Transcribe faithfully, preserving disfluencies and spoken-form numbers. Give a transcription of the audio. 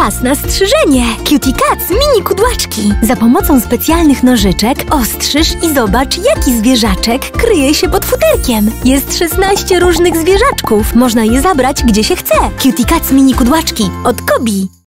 Czas na strzyżenie! Cutie Cats mini kudłaczki. Za pomocą specjalnych nożyczek ostrzyż i zobacz, jaki zwierzaczek kryje się pod futerkiem. Jest szesnaście różnych zwierzaczków. Można je zabrać, gdzie się chce. Cutie Cats mini kudłaczki od Kobi.